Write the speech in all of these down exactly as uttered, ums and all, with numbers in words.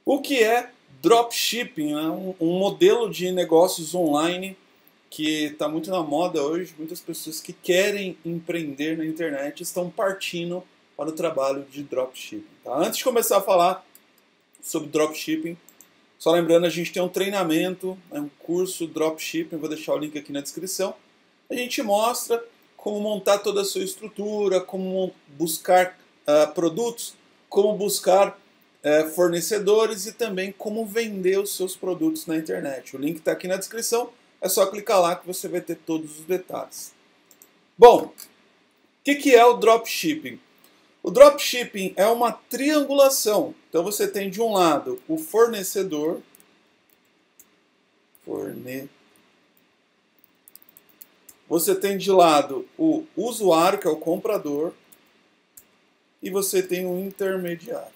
O que é dropshipping? É um, um modelo de negócios online que está muito na moda hoje. Muitas pessoas que querem empreender na internet estão partindo para o trabalho de dropshipping. Tá? Antes de começar a falar sobre dropshipping, só lembrando, a gente tem um treinamento, é um curso dropshipping, vou deixar o link aqui na descrição. A gente mostra como montar toda a sua estrutura, como buscar uh, produtos, como buscar uh, fornecedores e também como vender os seus produtos na internet. O link está aqui na descrição, é só clicar lá que você vai ter todos os detalhes. Bom, o que, que é o dropshipping? O dropshipping é uma triangulação. Então você tem de um lado o fornecedor, forne... você tem de lado o usuário, que é o comprador, e você tem um intermediário.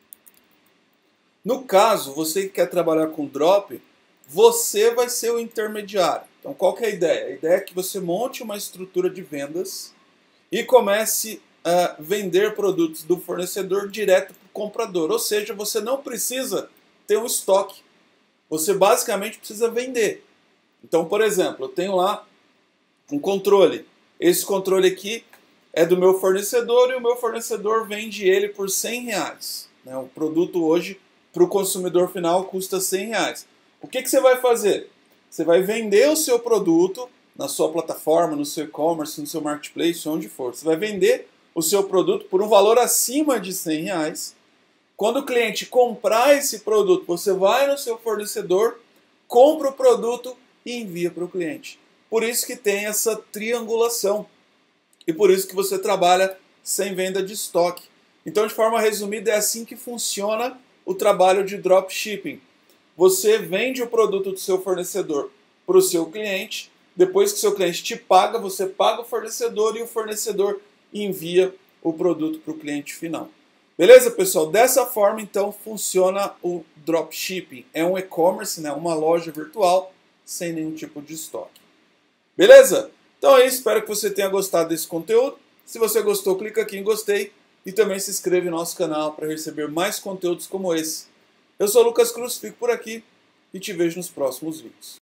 No caso, você que quer trabalhar com drop, você vai ser o intermediário. Então qual que é a ideia? A ideia é que você monte uma estrutura de vendas e comece a vender produtos do fornecedor direto para o comprador. Ou seja, você não precisa ter um estoque. Você basicamente precisa vender. Então, por exemplo, eu tenho lá um controle. Esse controle aqui é do meu fornecedor e o meu fornecedor vende ele por cem reais. O produto hoje para o consumidor final custa cem reais. O que, que você vai fazer? Você vai vender o seu produto na sua plataforma, no seu e-commerce, no seu marketplace, onde for. Você vai vender o seu produto por um valor acima de cem reais. Quando o cliente comprar esse produto, você vai no seu fornecedor, compra o produto e envia para o cliente. Por isso que tem essa triangulação. E por isso que você trabalha sem venda de estoque. Então, de forma resumida, é assim que funciona o trabalho de dropshipping. Você vende o produto do seu fornecedor para o seu cliente. Depois que o seu cliente te paga, você paga o fornecedor e o fornecedor envia o produto para o cliente final. Beleza, pessoal? Dessa forma, então, funciona o dropshipping. É um e-commerce, né? Uma loja virtual sem nenhum tipo de estoque. Beleza? Então é isso. Espero que você tenha gostado desse conteúdo. Se você gostou, clica aqui em gostei e também se inscreve no nosso canal para receber mais conteúdos como esse. Eu sou o Lucas Cruz, fico por aqui e te vejo nos próximos vídeos.